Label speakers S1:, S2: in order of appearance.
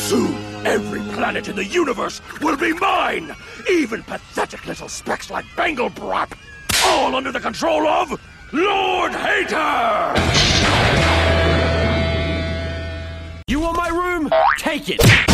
S1: Soon, every planet in the universe will be mine! Even pathetic little specks like Banglebrap! All under the control of Lord Hater!
S2: You want my room? Take it!